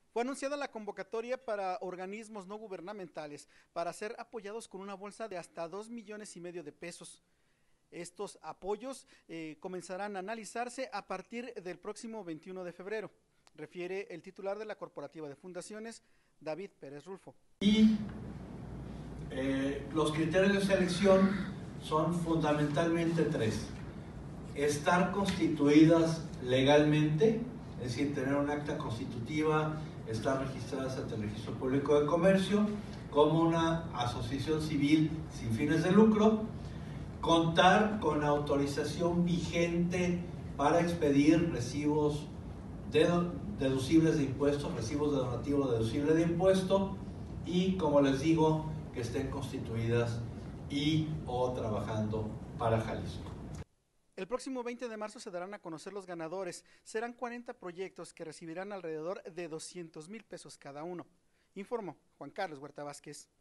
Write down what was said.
Fue anunciada la convocatoria para organismos no gubernamentales para ser apoyados con una bolsa de hasta 2,5 millones de pesos. Estos apoyos comenzarán a analizarse a partir del próximo 21 de febrero, refiere el titular de la Corporativa de Fundaciones, David Pérez Rulfo. Y los criterios de selección son fundamentalmente tres: estar constituidas legalmente, es decir, tener un acta constitutiva, estar registradas ante el Registro Público de Comercio como una asociación civil sin fines de lucro, contar con autorización vigente para expedir recibos deducibles de impuestos, recibos de donativo deducible de impuesto, y, como les digo, que estén constituidas y o trabajando para Jalisco. El próximo 20 de marzo se darán a conocer los ganadores. Serán 40 proyectos que recibirán alrededor de 200,000 pesos cada uno, informó Juan Carlos Huerta Vázquez.